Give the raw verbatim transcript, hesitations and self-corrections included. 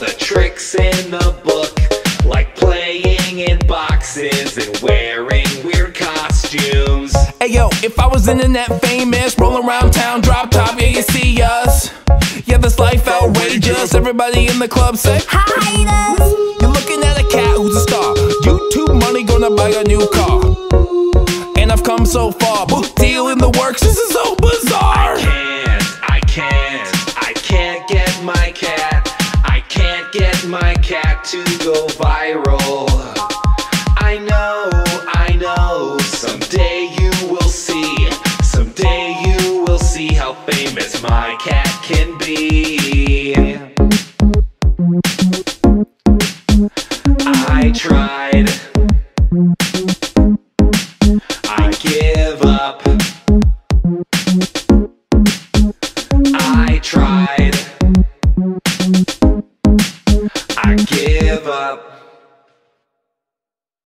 the tricks in the book, like playing in boxes and wearing weird costumes. Hey yo, if I was internet famous, rolling around town, drop top, yeah, you see us. Yeah, this life outrageous. Everybody in the club say Hi, you're looking at a cat who's a star. YouTube money gonna buy a new car. And I've come so far, book deal in the works, this is so bizarre. I can't, I can't, I can't get my cat. I can't get my cat to go viral. I know, I know, someday you will see. Someday you will see how famous my cat can be.